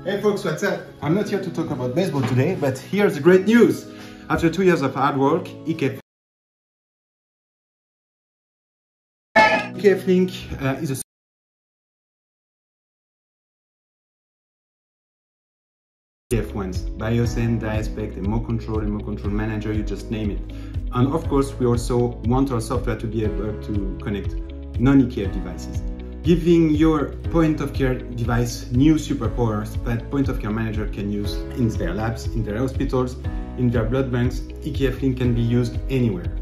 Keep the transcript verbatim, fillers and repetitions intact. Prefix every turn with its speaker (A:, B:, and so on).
A: Hey folks, what's up? I'm not here to talk about baseball today, but here's the great news. After two years of hard work, E K F, E K F Link uh, is a E K F ones, BioSend, DiaSpect, Emo Control, Emo Control Manager, you just name it. And of course, we also want our software to be able to connect non-E K F devices, giving your point-of-care device new superpowers that point-of-care manager can use in their labs, in their hospitals, in their blood banks. E K F Link can be used anywhere.